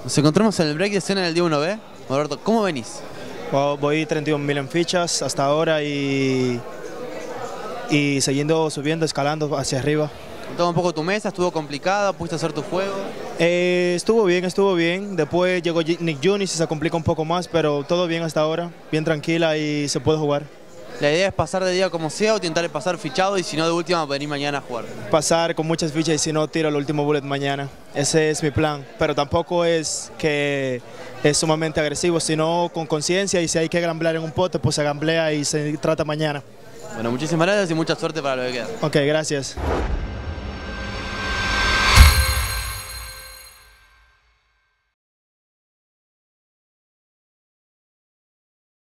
Nos encontramos en el break de escena del día 1B. Roberto, ¿cómo venís? Voy 31.000 en fichas hasta ahora y siguiendo subiendo, escalando hacia arriba. Contame un poco tu mesa, ¿estuvo complicada? ¿Pudiste hacer tu juego? Estuvo bien. Después llegó Nick Junis y se complica un poco más, pero todo bien hasta ahora, bien tranquila y se puede jugar. ¿La idea es pasar de día como sea o intentar pasar fichado y si no de última venir mañana a jugar? Pasar con muchas fichas y si no tiro el último bullet mañana. Ese es mi plan, pero tampoco es que es sumamente agresivo, sino con conciencia y si hay que gamblear en un pote, pues se gamblea y se trata mañana. Bueno, muchísimas gracias y mucha suerte para lo que queda. Ok, gracias.